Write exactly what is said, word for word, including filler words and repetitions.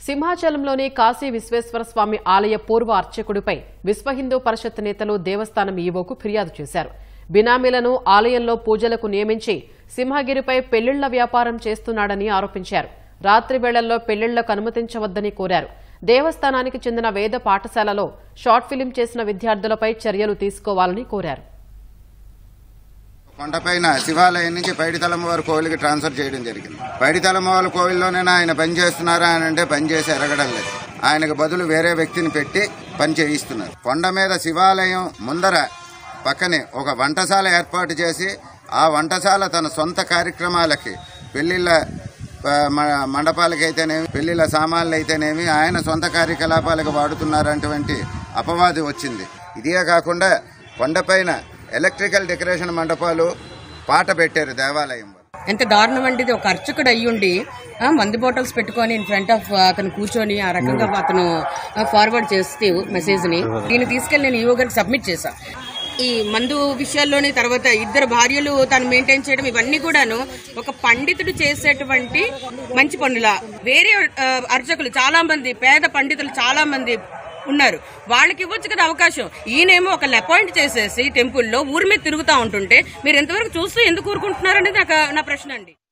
సింహాచలంలోని కాశీ విశ్వేశ్వర స్వామి ఆలయ పూర్వ అర్చకుడిపై విశ్వ హిందూ పరిషత్ నేతలు దేవస్థానం ఈవోకు ఫిర్యాదు చేశారు. బినామీలను ఆలయంలో పూజలకు నియమించి సింహగిరిపై పెళ్లిళ్ల వ్యాపారం చేస్తున్నాడని ఆరోపించారు. రాత్రి వేళల్లో పెళ్లిళ్లకు అనుమతించవద్దని కోరారు. దేవస్థానానికి చెందిన వేద పాఠశాలలో షార్ట్ ఫిలిం చేసిన విద్యార్థులపై చర్యలు తీసుకోవాలని కోరారు. కొండపైన శివాలయం నుంచి పైడితలమ్మవారి కోవిలికి ట్రాన్స్ఫర్ చేయడం జరిగింది. పైడితలమ్మవారి కోవిల్లోనైనా ఆయన పని చేస్తున్నారా అని అంటే పని చేసి ఎరగడం లేదు. ఆయనకు బదులు వేరే వ్యక్తిని పెట్టి పని చేయిస్తున్నారు. కొండ మీద శివాలయం ముందర పక్కనే ఒక వంటశాల ఏర్పాటు చేసి ఆ వంటశాల తన సొంత కార్యక్రమాలకి పెళ్లిళ్ళ మండపాలకైతేనేమి పెళ్లిళ్ళ సామాన్లు అయితేనేమి ఆయన సొంత కార్యకలాపాలకు వాడుతున్నారటువంటి అపవాది వచ్చింది. ఇదే కాకుండా కొండపైన ఎలక్ట్రికల్ డెకరేషన్ మండపాలు పాట పెట్టారు దేవాలయం. ఎంత దారుణం అంటే ఇది ఒక అర్చకుడు అయ్యుండి మందు బాటిల్స్ పెట్టుకొని ఇన్ ఫ్రంట్ ఆఫ్ అతను కూర్చొని ఆ రకంగా అతను ఫార్వర్డ్ చేస్తే మెసేజ్ ని దీన్ని తీసుకెళ్లి నేను ఈవో గారికి సబ్మిట్ చేశా. ఈ మందు విషయాల్లోని తర్వాత ఇద్దరు భార్యలు తను మెయింటైన్ చేయడం ఇవన్నీ కూడాను ఒక పండితుడు చేసేటువంటి మంచి పనుల. వేరే అర్చకులు చాలా మంది పేద పండితులు చాలా మంది ఉన్నారు, వాళ్ళకి ఇవ్వచ్చు కదా అవకాశం. ఈయనేమో ఒక అపాయింట్ చేసేసి టెంపుల్లో ఊరి మీద తిరుగుతూ ఉంటుంటే మీరు ఎంతవరకు చూస్తూ ఎందుకు ఊరుకుంటున్నారనేది నాకు నా ప్రశ్న అండి.